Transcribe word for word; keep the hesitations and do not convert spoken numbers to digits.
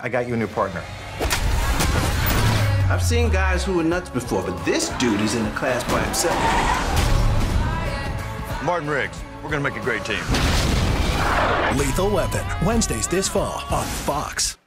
I got you a new partner. I've seen guys who were nuts before, but this dude is in a class by himself. Martin Riggs, we're gonna make a great team. Lethal Weapon, Wednesdays this fall on Fox.